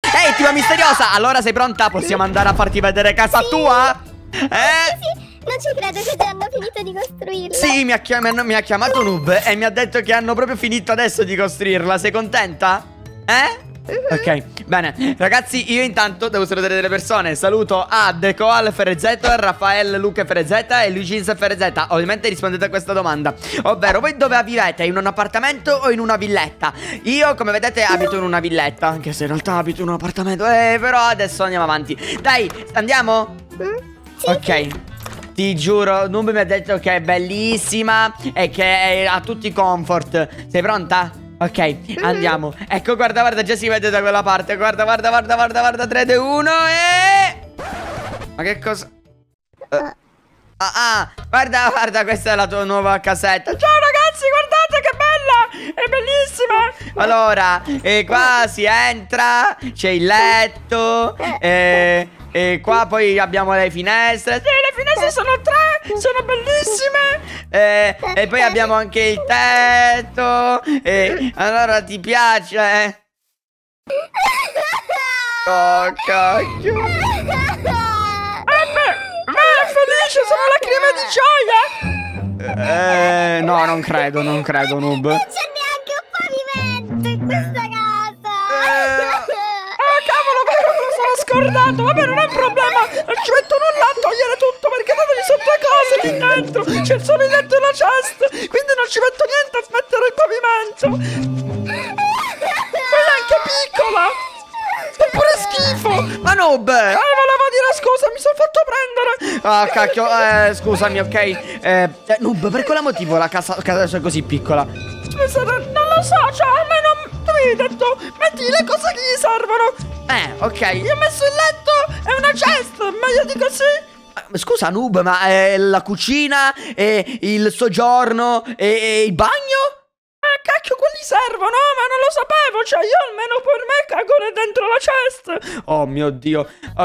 Ehi, tipa misteriosa, allora sei pronta? Possiamo andare a farti vedere casa tua? Sì, non ci credo che già hanno finito di costruirla. Sì, mi ha chiamato Noob e mi ha detto che hanno proprio finito adesso di costruirla. Sei contenta? Ok, bene. Ragazzi, io intanto devo salutare delle persone. Saluto a Decoal Ferezzetto, Raffaele Luca Ferezetta e Luigins Ferezetta. Ovviamente rispondete a questa domanda, ovvero voi dove vivete? In un appartamento o in una villetta? Io, come vedete, abito in una villetta, anche se in realtà abito in un appartamento. Però adesso andiamo avanti. Dai, andiamo? Sì. Ok. Ti giuro, Noob mi ha detto che è bellissima e che ha tutti i comfort. Sei pronta? Ok, andiamo. Ecco, guarda, già si vede da quella parte. Guarda, 3, 2, 1 e... Ma che cosa? Guarda, questa è la tua nuova casetta. Ciao ragazzi, guardate che bella! È bellissima! Allora, qua si entra, c'è il letto, e qua poi abbiamo le finestre. Sì, le finestre sono 3, sono bellissime. E poi abbiamo anche il tetto. Allora ti piace? Oh cacchio. Ma è felice, sono lacrime di gioia. No, non credo, Noob. Non c'è neanche un pavimento in questa casa. Cavolo, vero, me lo sono scordato. Vabbè, non è un problema. Non ci metto nulla a togliere tutto, perché tanto ci sono 2 cose lì dentro. C'è il solo il letto e la chest. Quindi non ci metto niente a smettere il pavimento. Quella è anche piccola. Fa pure schifo. Ma Noob, volevo dire scusa, mi sono fatto prendere. Ah, cacchio, scusami, ok. Noob, per quale motivo la casa adesso è così piccola? Scusa, non lo so, cioè almeno tu mi hai detto metti le cose che gli servono. Ok. Gli ho messo il letto e una cesta, meglio di così. Scusa Noob, ma la cucina e il soggiorno e il bagno? Cacchio, quelli servono, ma non lo sapevo. Cioè io almeno per me cagone dentro la cesta. Oh mio Dio.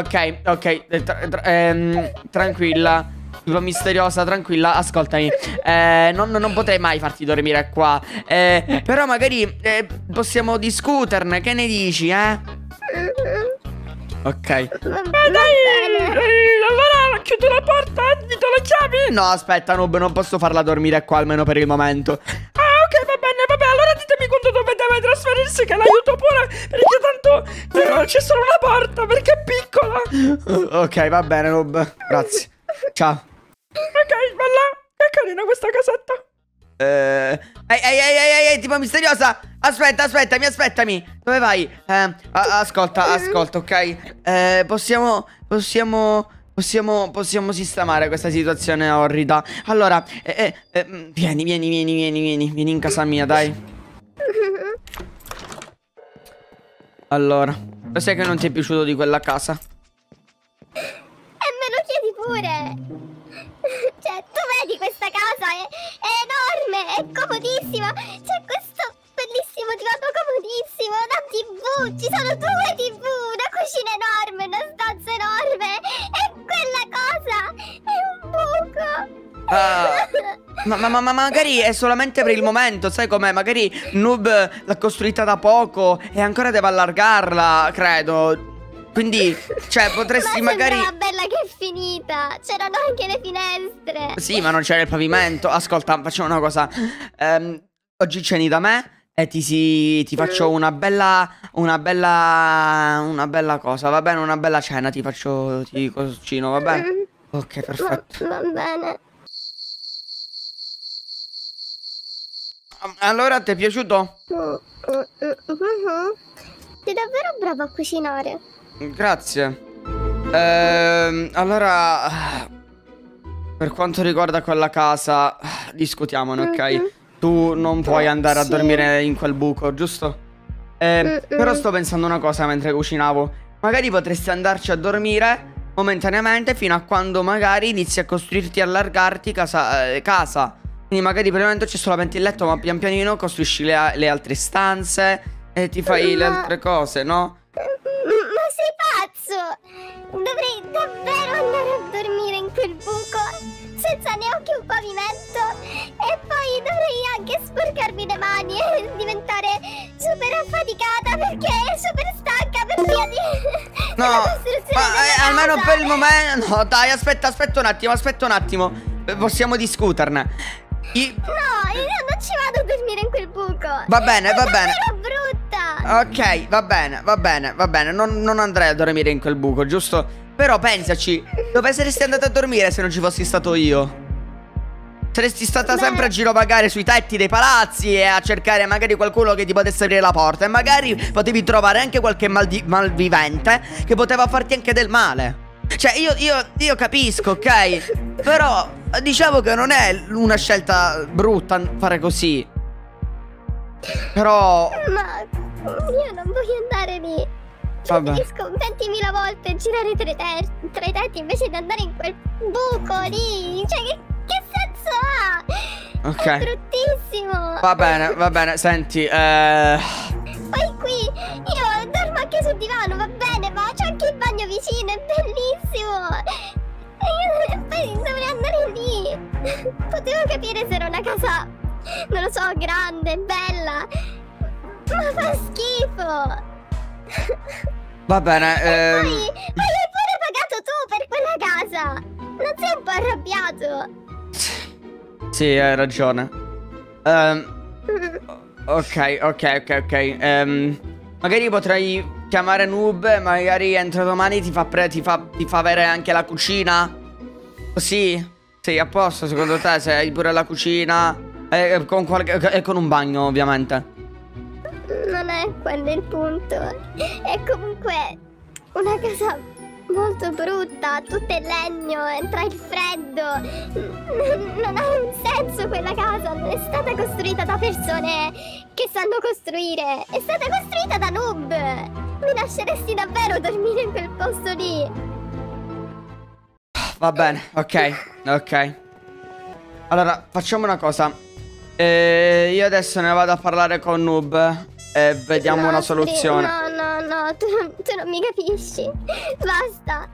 Ok, tranquilla, tipo misteriosa, tranquilla, ascoltami. Non potrei mai farti dormire qua. Però magari possiamo discuterne. Che ne dici, Ok. Dai, allora chiudo la porta, ti do le chiavi. No, aspetta Noob, non posso farla dormire qua almeno per il momento. Ok, va bene, vabbè, allora ditemi quando dovete trasferirsi che l'aiuto pure, perché tanto c'è solo una porta, perché è piccola. Ok, va bene Noob, grazie. Ciao. Ok, bella, che carina questa casetta. Ehi, tipo misteriosa. Aspettami. Dove vai? Ascolta, ok. Possiamo sistemare questa situazione orrida. Allora, vieni in casa mia, dai. Allora, lo sai che non ti è piaciuto di quella casa? E me lo chiedi pure. Cioè, tu vedi questa casa? È enorme, è comodissima. C'è questo bellissimo divano comodissimo, una TV, ci sono 2 TV, una cucina enorme, una stanza enorme. E quella cosa è un buco. Ma magari è solamente per il momento, sai com'è? Magari Noob l'ha costruita da poco e ancora deve allargarla, credo. Quindi, cioè, potresti magari... Ma bella che è finita. C'erano anche le finestre. Sì, ma non c'era il pavimento. Ascolta, facciamo una cosa. Oggi ceni da me e ti faccio una bella cosa, va bene? Una bella cena, ti cucino, va bene? Ok, perfetto. Va bene. Allora, ti è piaciuto? Sei davvero bravo a cucinare. Grazie. Allora, per quanto riguarda quella casa, discutiamone, ok? Tu non puoi andare a dormire in quel buco, giusto? Però sto pensando una cosa mentre cucinavo. Magari potresti andarci a dormire momentaneamente fino a quando magari inizi a costruirti e allargarti casa. Quindi magari per il momento c'è solamente il letto, ma pian pianino costruisci le altre stanze e ti fai le altre cose, no? Ma sei pazzo! Dovrei davvero andare a dormire in quel buco senza neanche un pavimento. E poi dovrei anche sporcarmi le mani e diventare super affaticata perché super stanca per No, ma almeno per il momento. No, dai, aspetta un attimo. Possiamo discuterne. No, io non ci vado a dormire in quel buco. Va bene. È brutta. Ok, va bene. Non andrei a dormire in quel buco, giusto? Però pensaci, dove saresti andato a dormire se non ci fossi stato io? Saresti stata sempre a girovagare sui tetti dei palazzi e a cercare magari qualcuno che ti potesse aprire la porta. E magari potevi trovare anche qualche malvivente che poteva farti anche del male. Cioè io capisco, ok? Però diciamo che non è una scelta brutta fare così. Però... Ma io non voglio andare lì. Preferisco 20.000 volte girare tra i tetti invece di andare in quel buco lì. Cioè che senso ha? Ok. È bruttissimo. Va bene, senti, Poi qui io dormo anche sul divano, va bene, ma c'è anche il bagno vicino, è bellissimo. E poi dovrei andare lì. Potevo capire se era una casa, non lo so, grande, bella, ma fa schifo. va bene, Poi hai pure pagato tu per quella casa. Non sei un po' arrabbiato? sì, hai ragione. Ok. Magari potrei chiamare Noob e magari entro domani ti fa avere anche la cucina. Così? Sì, a posto, secondo te, se hai pure la cucina e con un bagno, ovviamente. Non è quello il punto. È comunque una casa molto brutta, tutto in legno, entra il freddo. Non ha un senso quella casa, non è stata costruita da persone che sanno costruire. È stata costruita da noob. Mi lasceresti davvero dormire in quel posto lì? Va bene, ok. Allora, facciamo una cosa. Io adesso ne vado a parlare con Noob e vediamo una soluzione. No, tu non mi capisci. Basta.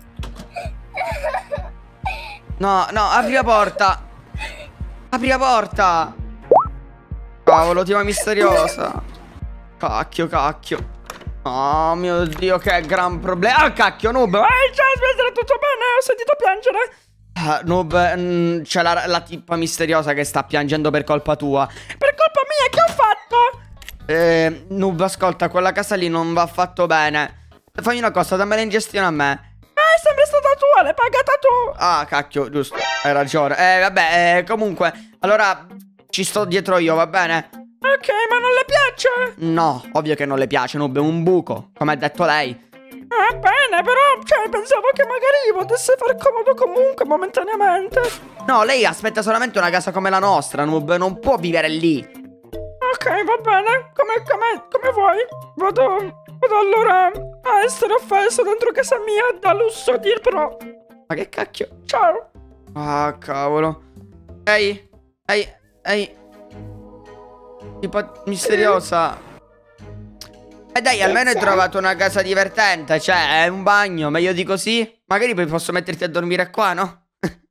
No, apri la porta. Apri la porta. Cavolo, tima misteriosa. Cacchio. Oh mio Dio, che gran problema. Ah, cacchio, Noob. Ciao, Spencer, tutto bene? Ho sentito piangere. Noob, c'è la tipa misteriosa che sta piangendo per colpa tua. Per colpa mia, che ho fatto? Noob, ascolta, quella casa lì non va affatto bene. Fammi una cosa, dammela in gestione a me. È sempre stata tua, l'hai pagata tu. Ah, cacchio, giusto, hai ragione. Vabbè, comunque, allora ci sto dietro io, va bene? Ok, ma non le piace? No, ovvio che non le piace, Noob, è un buco, come ha detto lei. Bene, però, cioè, pensavo che magari gli potesse far comodo comunque, momentaneamente. No, lei aspetta solamente una casa come la nostra, Noob, non può vivere lì. Ok, va bene, come vuoi. Vado allora a essere offeso dentro casa mia da lusso dirlo. Ma che cacchio? Ciao. Ah, cavolo. Ehi. Tipo misteriosa. Dai, almeno hai trovato una casa divertente. Cioè, è un bagno, meglio di così. Magari poi posso metterti a dormire qua, no?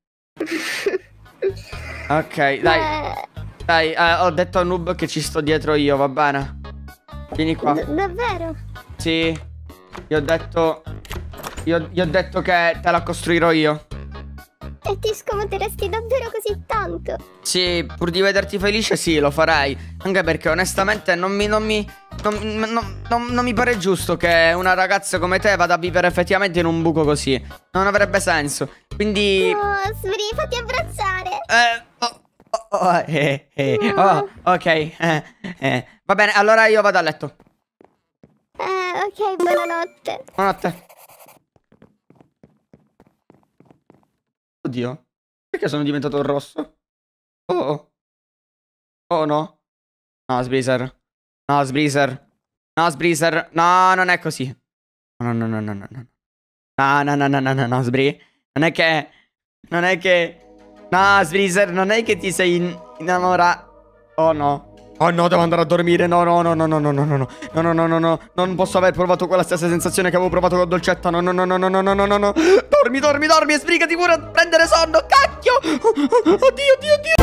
Ok, dai, ho detto a Noob che ci sto dietro io, va bene? Vieni qua. Davvero? Sì, gli ho detto che te la costruirò io. E ti scomoderesti davvero così tanto? Sì, pur di vederti felice, sì, lo farei. Anche perché onestamente non mi pare giusto che una ragazza come te vada a vivere effettivamente in un buco così. Non avrebbe senso. Quindi... No, Sbri, fatti abbracciare. Ok. Va bene, allora io vado a letto. Ok, buonanotte. Buonanotte. Oddio, perché sono diventato rosso? Oh no. No, Sbreezer. No, non è così. No. No, Sbree. Non è che... No, Sbreezer, non è che ti sei innamorato. Oh no, devo andare a dormire. No. Non posso aver provato quella stessa sensazione che avevo provato con Dolcetta. No. Dormi, sbrigati pure a prendere sonno. Cacchio. Oddio.